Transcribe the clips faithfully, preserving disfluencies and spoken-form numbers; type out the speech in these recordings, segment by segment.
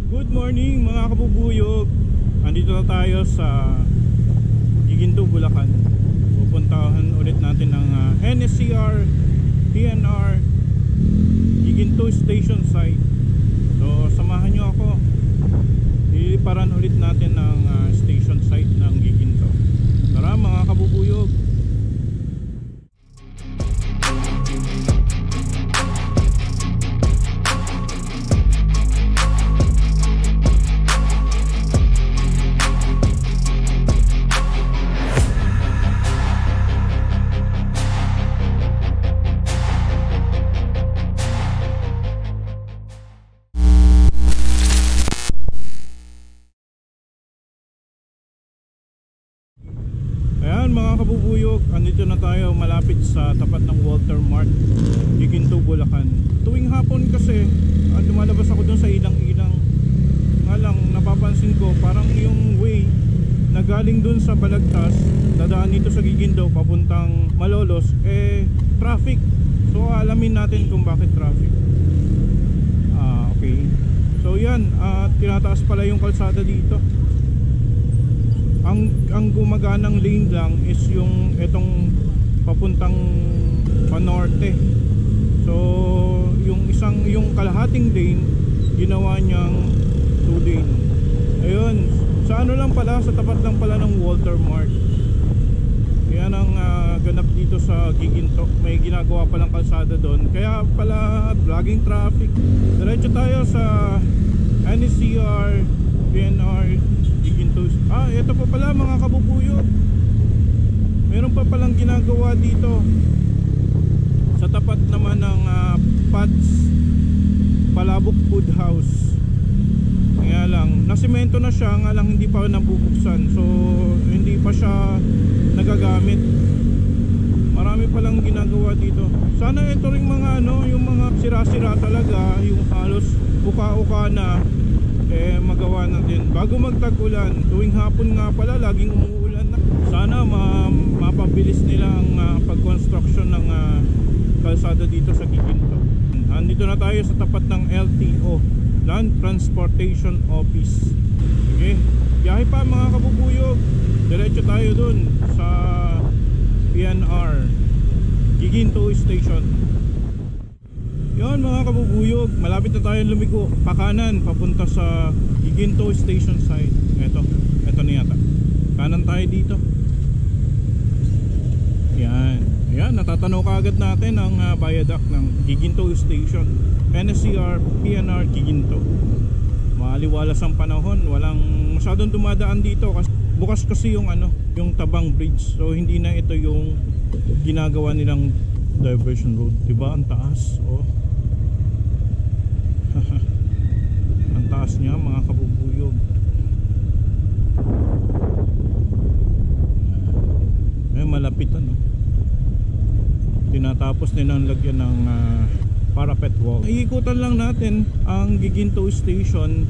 Good morning mga kabubuyog. Andito na tayo sa Giginto, Bulacan. Pupuntahan ulit natin ang uh, N S C R P N R Giginto Station Site. So samahan nyo ako. Iliparan ulit natin ang uh, station site ng Giginto. Tara mga kabubuyog. Ayan mga kabubuyog, andito na tayo malapit sa tapat ng Walter Mart, Giginto, Bulacan. Tuwing hapon kasi uh, lumalabas ako dun sa ilang-ilang. Nga lang napapansin ko parang yung way na galing dun sa Balagtas, dadaan dito sa Giginto papuntang Malolos, eh traffic. So alamin natin kung bakit traffic. Ah, okay. So yan, uh, tinataas pala yung kalsada dito. Ang, ang gumaganang lane lang is yung itong papuntang panorte. So yung isang, yung kalahating lane ginawa niyang two lane. Ayun, sa ano lang pala, sa tapat lang pala ng Walter Mart. Yan ang uh, ganap dito sa Giginto. May ginagawa palang kalsada doon, kaya pala laging traffic. Diretso tayo sa N S C R P N R Giginto. Ah, ito pa pala mga kabubuyog. Meron pa palang ginagawa dito sa tapat naman ng uh, Pats Palabok Food House. Kaya lang, nasimento na siya, nga lang hindi pa nabubuksan. So, hindi pa siya nagagamit. Marami palang ginagawa dito. Sana ito ring mga ano, yung mga sira-sira talaga, yung halos uka-uka na, eh magawa natin bago magtag-ulan. Tuwing hapon nga pala laging umuulan na. Sana ma mapabilis nila ang uh, pag-construction ng uh, kalsada dito sa Giginto. Andito na tayo sa tapat ng L T O, Land Transportation Office. Okay, biyahe pa mga kabubuyog. Diretso tayo dun sa P N R Giginto Station. Yon mga kabubuyog, malapit na tayo lumigo pakanan papunta sa Giginto Station Site. Ito, ito na yata. Kanan tayo dito. Yan, yan, natatanaw kaagad natin ang uh, viaduct ng Giginto Station, N S C R P N R Giginto. Maaliwalas ang panahon, walang masyadong dumadaan dito kasi bukas kasi yung ano, yung Tabang Bridge. So hindi na ito yung ginagawa nilang diversion road, diba? Ang taas, oh. Ang taas niya mga kabubuyog. Eh malapit ano. Tinatapos nilang lagyan ng uh, parapet wall. Iikutan lang natin ang Giginto Station.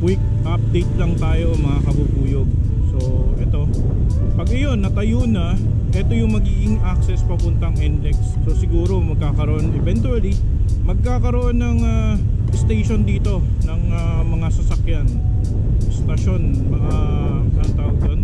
quick update lang tayo mga kabubuyog. So ito, pag iyon natayo na, ito yung magiging access papuntang N L E X. So siguro magkakaroon eventually magkakaroon ng uh, station dito ng uh, mga sasakyan, stasyon, mga anong tawag doon,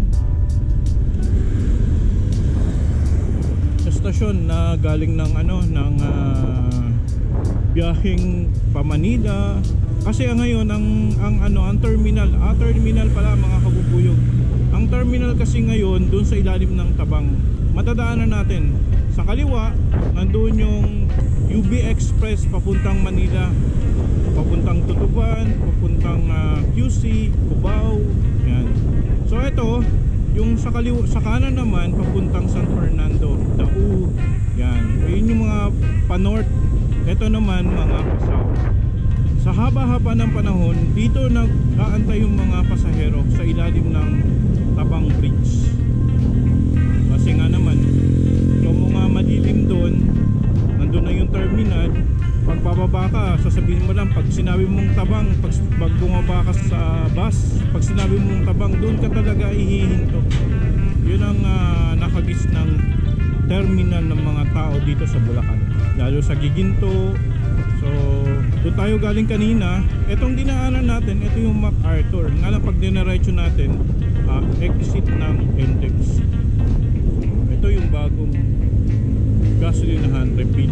stasyon na galing ng ano ng uh, biyaheng pa Manila. Kasi ngayon ang ang ano ang terminal, ah, terminal pala mga kabubuyog. Ang terminal kasi ngayon doon sa ilalim ng Tabang. Matadaanan natin sa kaliwa, nandoon yung U B Express papuntang Manila, papuntang Tutuban, papuntang uh, Q C, Cubao, yan. So ito, yung sa kaliwa, sa kanan naman papuntang San Fernando, Dau, yan. Ayun yung mga pa-north. Ito naman mga pa-south. Sa haba-haba ng panahon, dito nag-aantay yung mga pasahero sa ilalim ng Tabang Bridge. Kasi nga naman, kung mga madilim doon, nandun na yung terminal. Pag bababa ka, sasabihin mo lang, pag sinabi mong Tabang, pag, pag bumaba ka sa bus, pag sinabi mong Tabang, doon ka talaga ihihinto. Yun ang uh, nakagis ng terminal ng mga tao dito sa Bulacan, lalo sa Giginto. So doon tayo galing kanina. Itong dinaanan natin, ito yung MacArthur. Nga lang pag dinaretso natin, uh, exit ng N L E X. Ito yung bagong gasolinahan, refill.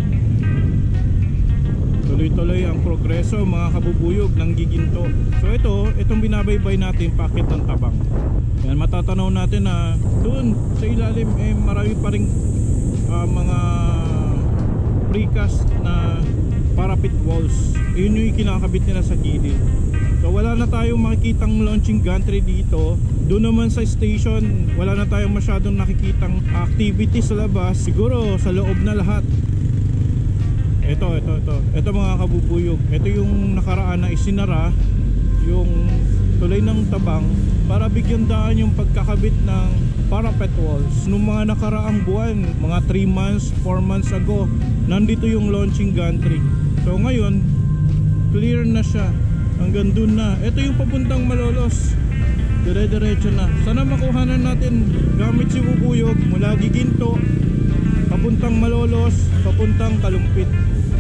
Tuloy-tuloy ang progreso mga kabubuyog ng Giginto. So ito, itong binabaybay natin, packet ng Tabang. Yan, matatanaw natin na doon sa ilalim eh marami pa ring uh, mga precast na parapet walls. Yun yung kinakabit nila sa gilid. So wala na tayong makikitang launching gantry dito. Doon naman sa station, wala na tayong masyadong nakikitang activity sa labas. Siguro sa loob na lahat. Ito, ito, ito. Ito mga kabubuyog. Ito yung nakaraan na isinara, yung tulay ng Tabang, para bigyan daan yung pagkakabit ng parapet walls. Noong mga nakaraang buwan, mga three months, four months ago, nandito yung launching gantry. So ngayon, clear na siya. Hanggang dun na. Ito yung papuntang Malolos. Dire-diretso na. Sana makuhanan natin gamit si Bubuyog mula Giginto, papuntang Malolos, papuntang Kalumpit.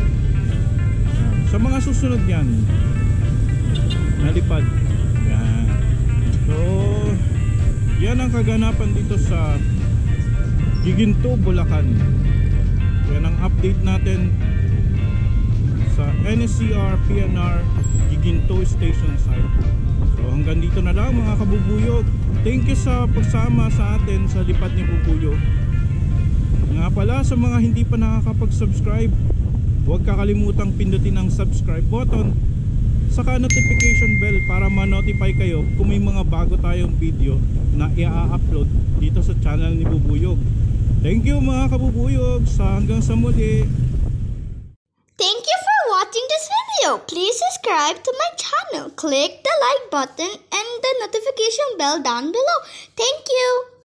Sa mga susunod yan, nalipad. Yan. So yan ang kaganapan dito sa Giginto, Bulacan. Yan ang update natin sa N S C R P N R Giginto Station Site. So hanggang dito na lang mga kabubuyog. Thank you sa pagsama sa atin sa Lipad ni Bubuyog. Nga pala, sa mga hindi pa nakakapag-subscribe, huwag kakalimutang pindutin ang subscribe button, saka notification bell para ma-notify kayo kung may mga bago tayong video na i-upload dito sa channel ni Bubuyog. Thank you mga kabubuyog, sa hanggang sa muli. Thank you for watching this video. Please subscribe to my channel. Click the like button and the notification bell down below. Thank you.